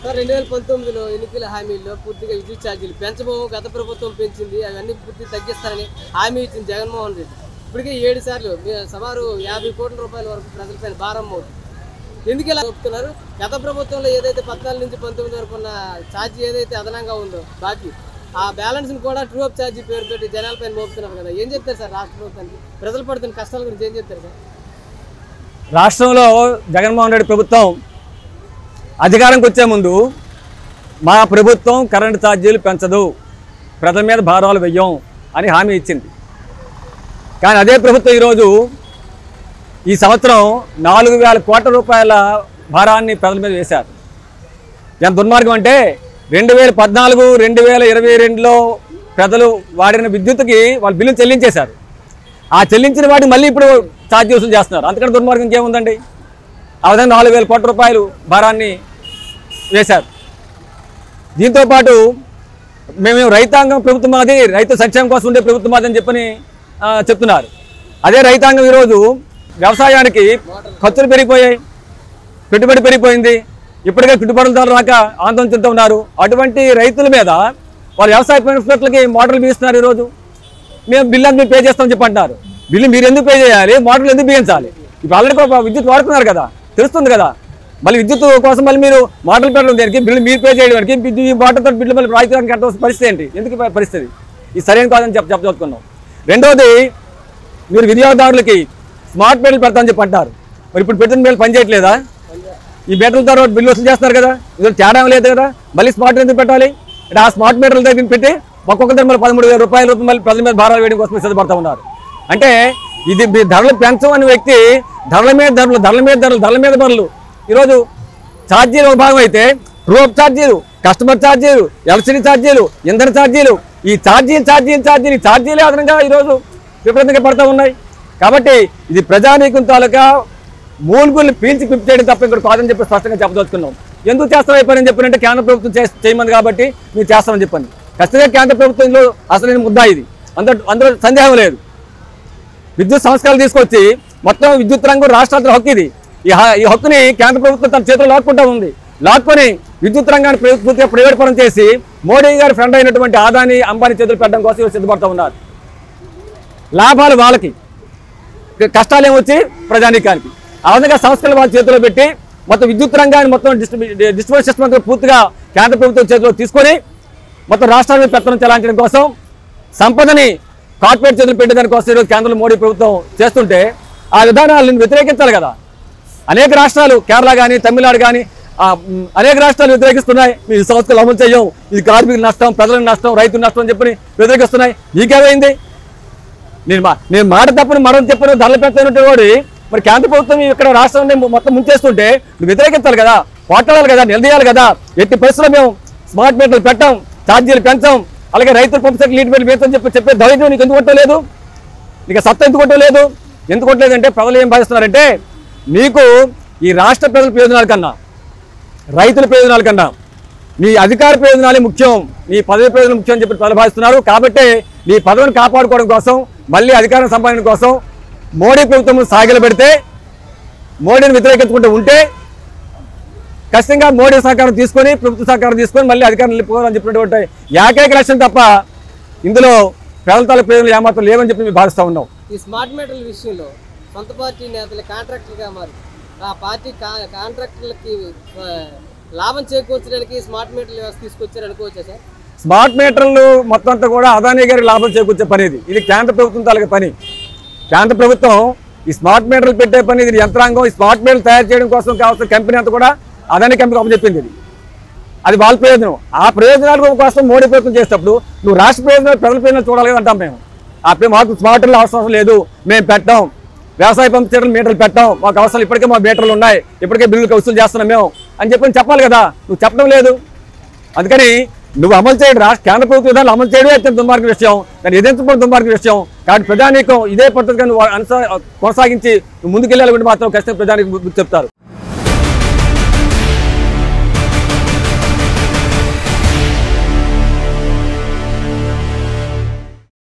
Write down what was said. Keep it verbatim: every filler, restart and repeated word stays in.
రెండు వేల పంతొమ్మిదిలో ఎన్నికల హామీల్లో పూర్తిగా విద్యుత్ ఛార్జీలు పెంచబోవు గత ప్రభుత్వం పెంచింది, అవన్నీ పూర్తి తగ్గిస్తారని హామీ ఇచ్చింది జగన్మోహన్ రెడ్డి. ఇప్పటికే ఏడు సార్లు సుమారు యాభై కోట్ల రూపాయల వరకు ప్రజలపైన భారం అవుతుంది. ఎందుకు ఇలా చెప్తున్నారు? గత ప్రభుత్వంలో ఏదైతే పద్నాలుగు నుంచి పంతొమ్మిది వరకు ఉన్న ఛార్జీ ఏదైతే అదనంగా ఉందో బాకీ, ఆ బ్యాలెన్స్ని కూడా ట్రూ అప్ ఛార్జీ పేరు పెట్టి జనాలపైన మోపుతున్నారు కదా. ఏం చెప్తారు సార్ రాష్ట్ర ప్రభుత్వానికి? ప్రజలు పడుతున్న కష్టాల గురించి ఏం చెప్తారు సార్? రాష్ట్రంలో జగన్మోహన్ రెడ్డి ప్రభుత్వం అధికారంకి వచ్చే ముందు మా ప్రభుత్వం కరెంటు ఛార్జీలు పెంచదు, ప్రజల మీద భారాలు వెయ్యం అని హామీ ఇచ్చింది. కానీ అదే ప్రభుత్వం ఈరోజు ఈ సంవత్సరం నాలుగు వేల కోట్ల రూపాయల భారాన్ని ప్రజల మీద వేశారు. ఎంత దుర్మార్గం అంటే రెండు వేల పద్నాలుగు రెండు వేల ఇరవై రెండులో ప్రజలు వాడిన విద్యుత్తుకి వాళ్ళు బిల్లు చెల్లించేశారు. ఆ చెల్లించిన వాటికి మళ్ళీ ఇప్పుడు ఛార్జీ వసూలు చేస్తున్నారు. అంతకంటే దుర్మార్గం ఇంకేముందండి? ఆ విధంగా నాలుగు వేల కోట్ల రూపాయలు భారాన్ని వేశారు. దీంతోపాటు మేము రైతాంగం ప్రభుత్వం మాది, రైతు సంక్షేమం కోసం ఉండే ప్రభుత్వం మాది అని చెప్పని చెప్తున్నారు. అదే రైతాంగం ఈరోజు వ్యవసాయానికి ఖర్చులు పెరిగిపోయాయి, పెట్టుబడి పెరిగిపోయింది, ఇప్పటికే గిట్టుబాటుల ధర రాక ఆందోళన చెందుతూ ఉన్నారు. అటువంటి రైతుల మీద వాళ్ళు వ్యవసాయ పనిముట్లకి మోటార్లు బిగిస్తున్నారు. ఈరోజు మేము బిల్లు మీరు పే చేస్తామని చెప్పి అంటున్నారు. బిల్లు మీరు ఎందుకు పే చేయాలి? మోటార్లు ఎందుకు బిగించాలి? ఇప్పుడు ఆల్రెడీ విద్యుత్ వాడుతున్నారు కదా, తెలుస్తుంది కదా. మళ్ళీ విద్యుత్ కోసం మళ్ళీ మీరు మోటార్లు పెట్టడం దేనికి? బిల్లు మీరు పే చేయడానికి ఈ మోటార్తో బిల్లు మళ్ళీ రైతులకు కట్టాల్సిన పరిస్థితి ఏంటి? ఎందుకు పరిస్థితి? ఇది సరైన కాదని చెప్ప చెప్పదలుచుకున్నాం. రెండోది, మీరు వినియోగదారులకి స్మార్ట్ మీటర్లు పెడతామని చెప్పి అంటారు. మరి ఇప్పుడు పెట్టిన మీటర్లు పనిచేయట్లేదా? ఈ మీటర్ల తర్వాత బిల్లు వసూలు చేస్తున్నారు కదా, ఇది తేడా లేదు కదా. మళ్ళీ స్మార్ట్ ఎందుకు పెట్టాలి అంటే ఆ స్మార్ట్ మీటర్ల దగ్గర పెట్టి ఒక్కొక్కరి మళ్ళీ పదమూడు వేల రూపాయల రూపాయలు మళ్ళీ ప్రజల మీద భారాలు వేయడం కోసం సిద్ధపడతా ఉన్నారు. అంటే ఇది ధరలు పెంచమని వ్యక్తి ధరల మీద ధరలు ధరల మీద ధరలు ధరల మీద ధరలు. ఈరోజు ఛార్జీలు ఒక భాగం అయితే రూప్ ఛార్జీలు, కస్టమర్ ఛార్జీలు, ఎలక్ట్రిసిటీ ఛార్జీలు, ఇంధన ఛార్జీలు, ఈ ఛార్జీలు ఛార్జీలు ఛార్జీలు ఛార్జీలే అదనంగా ఈరోజు విపరీతంగా పడుతూ ఉన్నాయి. కాబట్టి ఇది ప్రజానీకం తాలూకా మూలుగులు పీల్చి పిప్పి చేయడం తప్ప ఇక్కడ కాదని చెప్పి స్పష్టంగా చెప్పదలుచుకున్నాం. ఎందుకు చేస్తాం అయిపోయిందని చెప్పినంటే కేంద్ర ప్రభుత్వం చేయమంది కాబట్టి మీరు చేస్తామని చెప్పండి. ఖచ్చితంగా కేంద్ర ప్రభుత్వంలో అసలు ముద్దా ఇది, అందరూ అందులో సందేహం లేదు. విద్యుత్ సంస్కరణలు తీసుకొచ్చి మొత్తం విద్యుత్ రంగం రాష్ట్రాల హక్కు ఇది. ఈ హక్కుని కేంద్ర ప్రభుత్వం తన చేతిలో లాక్కుంటూ ఉంది. లాక్కొని విద్యుత్ రంగాన్ని పూర్తిగా ప్రైవేట్ పరం చేసి మోడీ గారి ఫ్రెండ్ అయినటువంటి ఆదాని అంబానీ చేతులు పెట్టడం కోసం సిద్ధపడుతూ ఉన్నారు. లాభాలు వాళ్ళకి, కష్టాలు ఏమొచ్చి ప్రజానీకానికి. ఆ విధంగా సంస్కరణలు వాళ్ళ చేతిలో పెట్టి మొత్తం విద్యుత్ రంగాన్ని మొత్తం డిస్ట్రిబ్యూషన్ సిస్టమ్ అంతా పూర్తిగా కేంద్ర ప్రభుత్వం చేతిలో తీసుకొని మొత్తం రాష్ట్రాల పెత్తనం చెలాయించడం కోసం, సంపదని కార్పొరేట్ చేతులు పెట్టేదాని కోసం ఈరోజు కేంద్రంలో మోడీ ప్రభుత్వం చేస్తుంటే ఆ విధానాలను వ్యతిరేకించాలి కదా. అనేక రాష్ట్రాలు, కేరళ కానీ తమిళనాడు కానీ అనేక రాష్ట్రాలు వ్యతిరేకిస్తున్నాయి. మీ సంస్థలు అమలు చేయం, ఇది కార్మికుల నష్టం, ప్రజల నష్టం, రైతుల నష్టం అని చెప్పి వ్యతిరేకిస్తున్నాయి. నీకేమైంది? నేను నేను మాట తప్పని మరొకటి చెప్పిన ధరలు పెంచినట్టు వాడు మరి కేంద్ర ప్రభుత్వం ఇక్కడ రాష్ట్రాన్ని మొత్తం ముంచేస్తుంటే నువ్వు వ్యతిరేకించాలి కదా, పోట్లాడాలి కదా, నిలదీయాలి కదా. ఎట్టి పరిస్థితుల్లో మేము స్మార్ట్ మీటర్లు పెట్టాం, ఛార్జీలు పెంచాం, అలాగే రైతులు పంపుసరికి లీడ్ బిల్లు వేస్తామని చెప్పి చెప్పే ధైర్యం నీకు ఎందుకు కొట్టలేదు? నీకు సత్తా ఎందుకు కొట్టలేదు? ఎందుకు కొట్టలేదంటే ప్రజలు ఏం భావిస్తున్నారంటే నీకు ఈ రాష్ట్ర ప్రజల ప్రయోజనాల కన్నా, రైతుల ప్రయోజనాల కన్నా నీ అధికార ప్రయోజనాలే ముఖ్యం, నీ పదవి ప్రయోజనం ముఖ్యం అని చెప్పి ప్రజలు భావిస్తున్నారు. కాబట్టి నీ పదవిని కాపాడుకోవడం కోసం, మళ్ళీ అధికారం సంపాదన కోసం మోడీ ప్రభుత్వం సాగిలు పెడితే, మోడీని వ్యతిరేకించుకుంటూ ఉంటే ఖచ్చితంగా మోడీ సహకారం తీసుకొని, ప్రభుత్వ సహకారం తీసుకొని మళ్ళీ అధికారం నిలుపుకోవాలని చెప్పినటువంటి ఏకైక లక్ష్యం తప్ప ఇందులో ప్రజల తాలూకు ప్రయోజనాలు ఏమాత్రం లేవని చెప్పి మేము భావిస్తూ ఉన్నాం. ఈ స్మార్ట్ మీటర్ల విషయంలో సొంత పార్టీ నేతలు కాంట్రాక్టర్గా మారి ఆ పార్టీ కాంట్రాక్టర్లకి లాభం చేకూర్చడానికి స్మార్ట్ మీటర్ల వ్యవస్థ తీసుకొచ్చారు అనుకోవచ్చా సార్? స్మార్ట్ మీటర్లు మొత్తం అంతా కూడా అదానీ గారికి లాభం చేకూర్చే పని. ఇది ఇది కేంద్ర ప్రభుత్వం తాలూకు పని. కేంద్ర ప్రభుత్వం ఈ స్మార్ట్ మీటర్లు పెట్టే పని, ఇది యంత్రాంగం. ఈ స్మార్ట్ మీటర్లు తయారు చేయడం కోసం కావాల్సిన కంపెనీ అంతా కూడా అదానీ కంపెనీ అప్పచెప్పింది. ఇది అది వాళ్ళ ప్రయోజనం. ఆ ప్రయోజనాల కోసం మోడీ ప్రభుత్వం చేసేటప్పుడు నువ్వు రాష్ట్ర ప్రయోజనాలు, ప్రజల ప్రయోజనాలు చూడాలి కదా అంటాం మేము. ఆ మాకు స్మార్టర్లు అవసరం లేదు, మేము పెట్టాం, వ్యవసాయ పంపు మీటర్లు పెట్టాం, మాకు అవసరం, ఇప్పటికే మా మీటర్లు ఉన్నాయి, ఇప్పటికే బిల్లులు వసూలు చేస్తున్నాం మేము అని చెప్పి చెప్పాలి కదా. నువ్వు చెప్పడం లేదు. అందుకని నువ్వు అమలు చేయడం, రాష్ట్ర కేంద్ర ప్రభుత్వ విధానాలు అమలు చేయడమే అత్యంత దుర్మార్గ విషయం, దాన్ని ఎదిరించడం దుర్మార్గ విషయం. కాబట్టి ప్రజానీకం ఇదే పద్ధతిగా నువ్వు కొనసాగించి నువ్వు ముందుకెళ్ళాలి మాత్రం ఖచ్చితంగా ప్రజానికి చెప్తారు.